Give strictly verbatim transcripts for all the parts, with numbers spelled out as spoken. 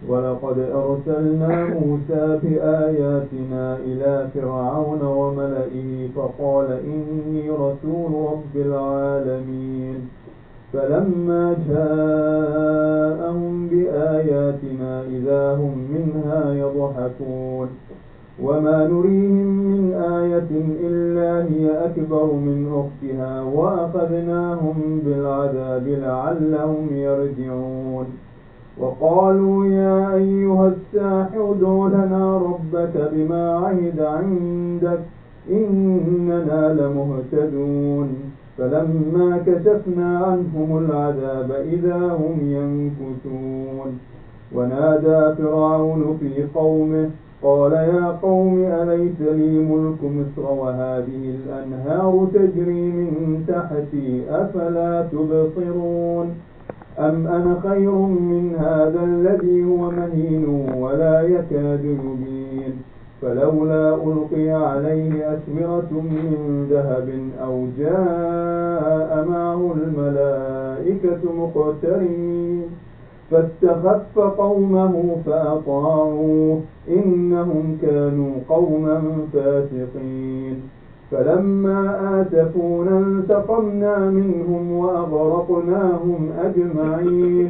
ولقد أرسلنا موسى بآياتنا إلى فرعون وملئه فقال إني رسول رب العالمين. فلما جاءهم بآياتنا إذا هم منها يضحكون وما نريهم من آية إلا هي أكبر من أختها وأخذناهم بالعذاب لعلهم يرجعون. وقالوا يا أيها الساحر ادع لنا ربك بما عهد عندك إننا لمهتدون. فلما كشفنا عنهم العذاب إذا هم ينكثون. ونادى فرعون في قومه قال يا قوم أليس لي ملك مصر وهذه الأنهار تجري من تحتي أفلا تبصرون. أم أنا خير من هذا الذي هو مهين ولا يكاد يبين. فلولا ألقي عليه أسورة من ذهب أو جاء معه الملائكة مقترنين. فاستخف قومه فأطاعوه إنهم كانوا قوما فاسقين. فلما آسفونا انتقمنا منهم وأغرقناهم أجمعين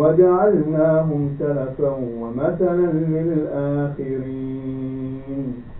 وجعلناهم سلفا ومثلا للآخرين.